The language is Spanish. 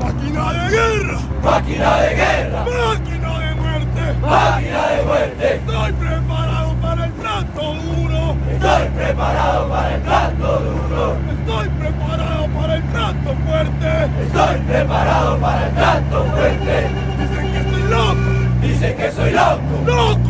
Máquina de guerra. Máquina de guerra. Máquina de muerte. Máquina de muerte. Estoy preparado para el plato duro. Estoy preparado para el plato duro. Estoy preparado para el plato fuerte. Estoy preparado para el plato fuerte. Dicen que estoy loco. Dicen que soy loco. ¡Loco!